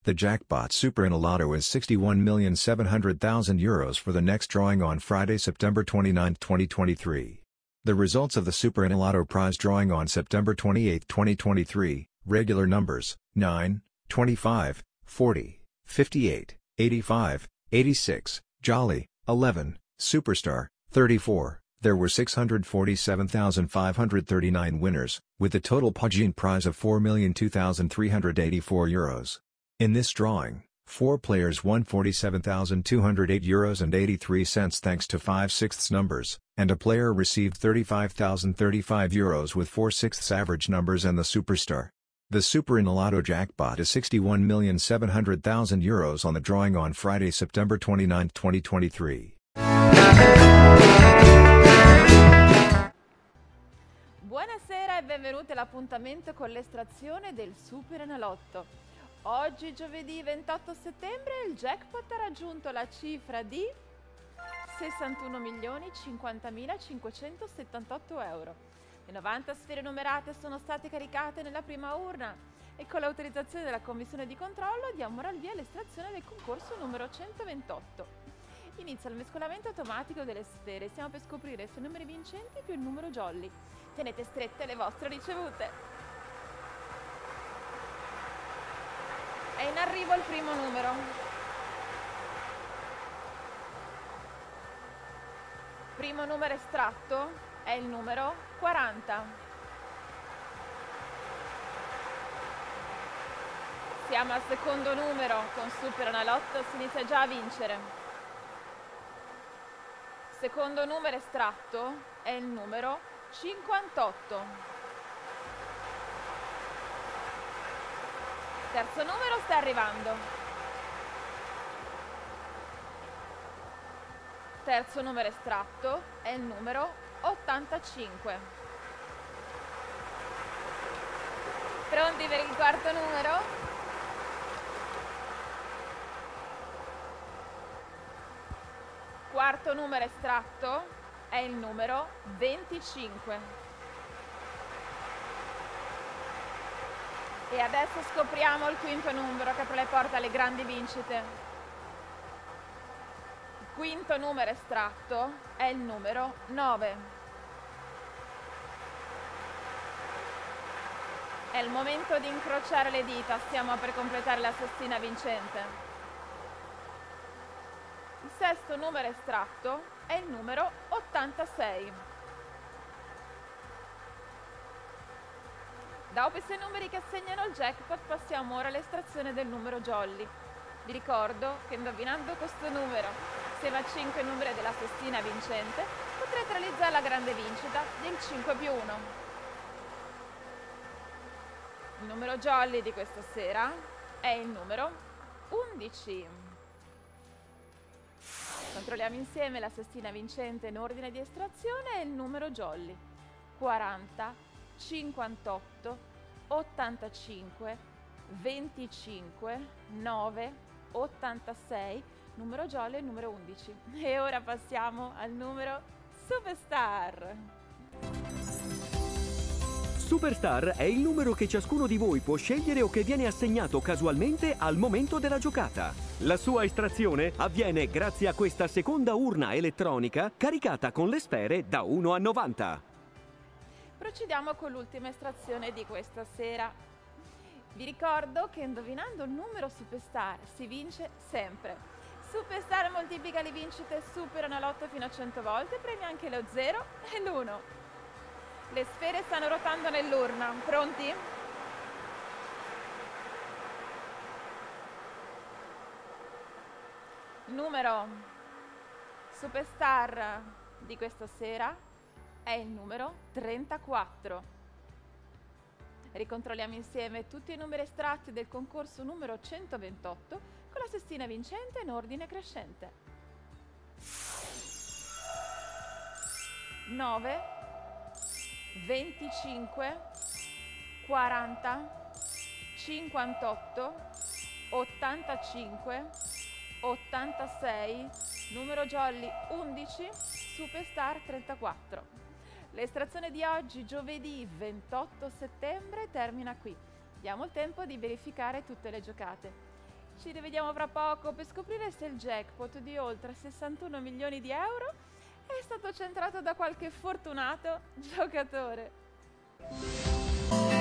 The jackpot Super Enalotto is €61,700,000 for the next drawing on Friday, September 29, 2023. The results of the Super Enalotto prize drawing on September 28, 2023, regular numbers, 9, 25, 40, 58, 85, 86, Jolly, 11, Superstar, 34. There were 647,539 winners, with a total Pugin prize of €4,002,384. In this drawing, 4 players won €47,208 and 83 cents thanks to 5/6 numbers, and a player received €35,035 with 4/6 average numbers and the Superstar. The Super Enalotto jackpot is €61,700,000 on the drawing on Friday, September 29, 2023. Buonasera e benvenuti all'appuntamento con l'estrazione del Super Enalotto. Oggi, giovedì 28 settembre, il jackpot ha raggiunto la cifra di €61.050.578. Le 90 sfere numerate sono state caricate nella prima urna e con l'autorizzazione della commissione di controllo diamo ora il via all'estrazione del concorso numero 128. Inizia il mescolamento automatico delle sfere. Stiamo per scoprire se i numeri vincenti più il numero jolly. Tenete strette le vostre ricevute. È in arrivo il primo numero. Primo numero estratto è il numero 40. Siamo al secondo numero, con Super Enalotto si inizia già a vincere. Secondo numero estratto è il numero 58. Terzo numero sta arrivando. Terzo numero estratto è il numero 85. Pronti per il quarto numero? Quarto numero estratto è il numero 25. E adesso scopriamo il quinto numero che apre le porte alle grandi vincite. Il quinto numero estratto è il numero 9. È il momento di incrociare le dita, stiamo per completare la sestina vincente. Il sesto numero estratto è il numero 86. Dopo i 6 numeri che assegnano il jackpot passiamo ora all'estrazione del numero jolly. Vi ricordo che indovinando questo numero, insieme a 5 numeri della sestina vincente, potrete realizzare la grande vincita del 5+1. Il numero jolly di questa sera è il numero 11. Controlliamo insieme la sestina vincente in ordine di estrazione e il numero jolly: 40, 58, 85, 25, 9, 86, numero jolly e numero 11. E ora passiamo al numero Superstar. Superstar è il numero che ciascuno di voi può scegliere o che viene assegnato casualmente al momento della giocata. La sua estrazione avviene grazie a questa seconda urna elettronica caricata con le sfere da 1 a 90. Procediamo con l'ultima estrazione di questa sera. Vi ricordo che indovinando il numero Superstar si vince sempre. Superstar moltiplica le vincite Super Enalotto fino a 100 volte, premia anche lo 0 e l'1. Le sfere stanno rotando nell'urna. Pronti? Il numero Superstar di questa sera è il numero 34. Ricontrolliamo insieme tutti i numeri estratti del concorso numero 128 con la sestina vincente in ordine crescente. 9, 25, 40, 58, 85, 86, numero jolly 11, Superstar 34. L'estrazione di oggi, giovedì 28 settembre, termina qui. Diamo il tempo di verificare tutte le giocate. Ci rivediamo fra poco per scoprire se il jackpot di oltre 61 milioni di euro è stato centrato da qualche fortunato giocatore.